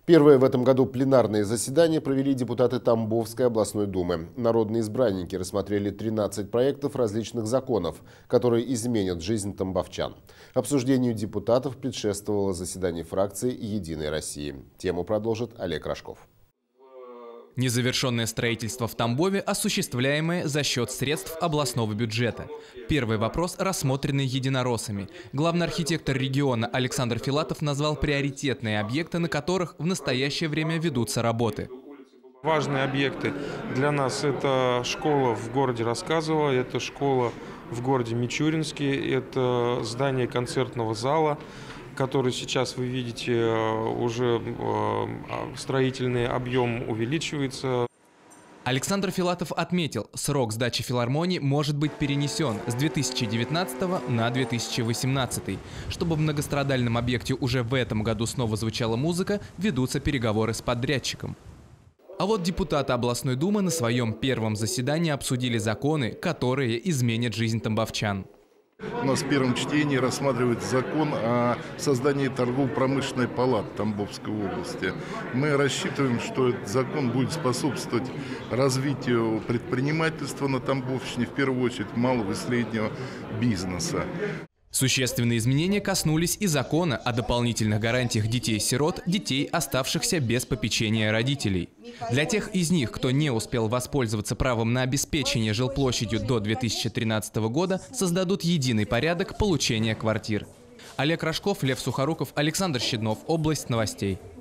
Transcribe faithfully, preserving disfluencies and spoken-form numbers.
Первое в этом году пленарное заседание провели депутаты Тамбовской областной думы. Народные избранники рассмотрели тринадцать проектов различных законов, которые изменят жизнь тамбовчан. Обсуждению депутатов предшествовало заседание фракции «Единой России». Тему продолжит Олег Рожков. Незавершенное строительство в Тамбове, осуществляемое за счет средств областного бюджета. Первый вопрос, рассмотренный единороссами. Главный архитектор региона Александр Филатов назвал приоритетные объекты, на которых в настоящее время ведутся работы. Важные объекты для нас – это школа в городе Рассказово, это школа в городе Мичуринске, это здание концертного зала, который сейчас вы видите, уже строительный объем увеличивается. Александр Филатов отметил, срок сдачи филармонии может быть перенесен с две тысячи девятнадцатого на две тысячи восемнадцатый. Чтобы в многострадальном объекте уже в этом году снова звучала музыка, ведутся переговоры с подрядчиком. А вот депутаты областной думы на своем первом заседании обсудили законы, которые изменят жизнь тамбовчан. У нас в первом чтении рассматривается закон о создании торгово-промышленной палаты Тамбовской области. Мы рассчитываем, что этот закон будет способствовать развитию предпринимательства на Тамбовщине, в первую очередь малого и среднего бизнеса. Существенные изменения коснулись и закона о дополнительных гарантиях детей-сирот, детей, оставшихся без попечения родителей. Для тех из них, кто не успел воспользоваться правом на обеспечение жилплощадью до две тысячи тринадцатого года, создадут единый порядок получения квартир. Олег Рожков, Лев Сухоруков, Александр Щеднов. Область новостей.